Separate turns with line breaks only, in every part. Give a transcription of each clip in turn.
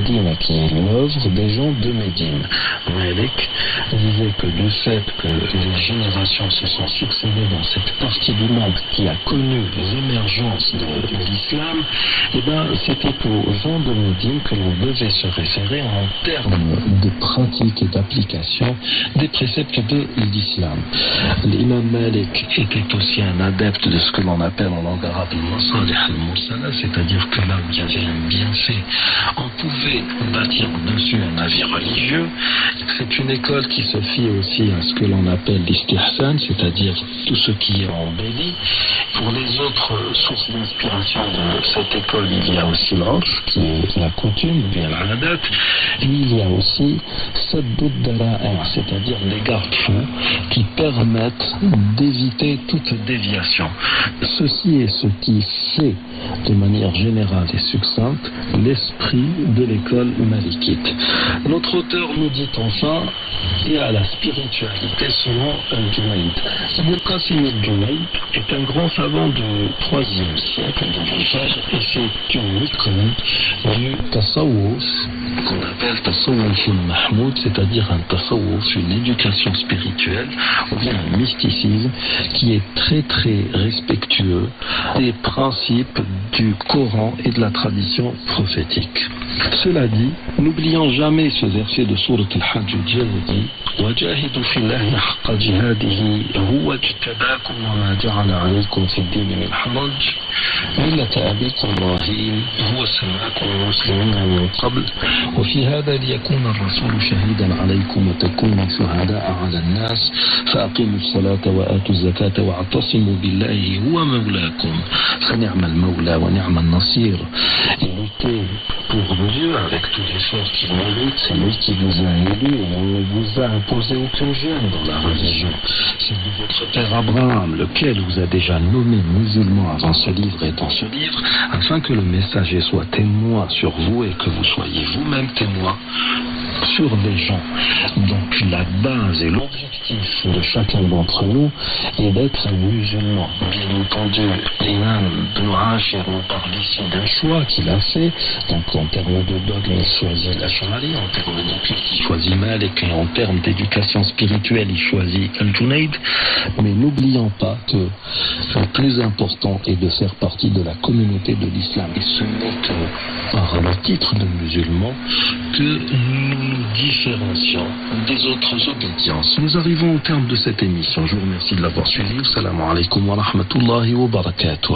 Medina, qui est l'œuvre des gens de Médine. Malik disait que du fait que les générations se sont succédées dans cette partie du monde qui a connu les émergences de l'islam, eh ben, c'était aux gens de Médine que l'on devait se référer en termes de pratique et d'application des préceptes de l'islam. L'imam Malik était aussi un adepte de ce que l'on appelle en langue arabe al-masalih al-mursala, c'est-à-dire que là où il y avait un bienfait, on pouvait bâtir dessus un avis religieux. C'est une école qui se fie aussi à ce que l'on appelle l'istihsan, c'est-à-dire tout ce qui est embelli. Pour les autres sources d'inspiration de cette école, il y a aussi l'orf, qui est la coutume, bien l'adat, et il y a aussi saddud dara'a, c'est-à-dire les garde-fous qui permettent d'éviter toute déviation. Ceci est ce qui fait de manière générale et succincte l'esprit de l'école malikite. Notre auteur nous dit enfin il y a la spiritualité selon Al-Junayd. Ibn Qasim al-Junayd est un grand savant du 3e siècle davantage, et c'est une icône du tasawwuf qu'on appelle tasawwuf al-mahmoud, c'est-à-dire un tasawwuf, une éducation spirituelle ou bien un mysticisme qui est très très respectueux des principes du Coran et de la tradition prophétique. Cela dit, n'oublions jamais ce verset de Sourate al-Hajj qui dit وَجَاهِدُوا فِي اللَّهِ حَقَّ جِهَادِهِ هُوَ اجْتَبَاكُمْ وَمَا جَعَلَ عَلَيْكُمْ فِي الدِّينِ مِنْ حَرَجٍ مِلَّةَ أَبِيكُمْ إِبْرَاهِيمَ هُوَ سَمَّاكُمُ الْمُسْلِمِينَ مِنْ قَبْلُ وَفِي هَذَا لِيَكُونَ الرَّسُولُ شَهِيدًا عَلَيْكُمْ وَتَكُونُوا شُهَدَاءَ عَلَى النَّاسِ فَأَقِيمُوا الصَّلَاةَ وَآتُوا الزَّكَاةَ وَاعْتَصِمُوا بِاللَّهِ هُوَ مَوْلَاكُمْ فَنِعْمَ الْمَوْلَى ونعم النصير. Et luttez pour Dieu avec tout l'effort qu'il mérite, c'est lui qui vous a élu et on ne vous a imposé aucun gêne dans la religion. C'est de votre père Abraham, lequel vous a déjà nommé musulman avant ce livre et dans ce livre, afin que le messager soit témoin sur vous et que vous soyez vous-même témoin sur les gens. Donc la base et l'objectif de chacun d'entre nous est d'être un musulman. Bien entendu, l'imam Ibn Ashir nous parle ici d'un choix qu'il a fait. Donc en termes de dogme, il choisit l'Ash'ari, en termes de culte, il choisit Malik, et en termes d'éducation spirituelle, il choisit Al-Junayd. Mais n'oublions pas que le plus important est de faire partie de la communauté de l'islam. Et ce n'est que par le titre de musulman que nous nous différencions des autres obédiences. Nous arrivons au terme de cette émission. Je vous remercie de l'avoir suivi. Assalamu alaikum wa rahmatullahi wa barakatuh.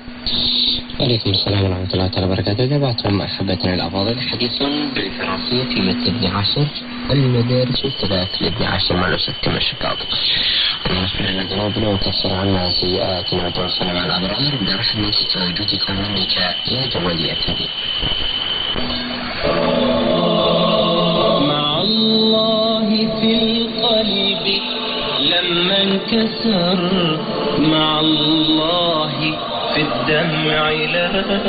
وعليكم السلام ورحمة الله تعالى وبركاته. تابعتم أحبتنا الأفاضل حديث بالفرنسية في متن ابن عاشر المدارس الثلاث لابن عاشر مع الأستاذ كمال شكاظ. ونغفر لنا ذنوبنا ونكفر عنا سيئاتنا وتوفنا مع الأبرار برحمتك وجودك ومنك يا جواد يا كريم.
مع الله في القلب لما انكسر، مع الله في الدمع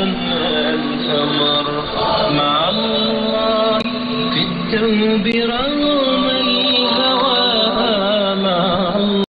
لما انثمر، مع الله في التوب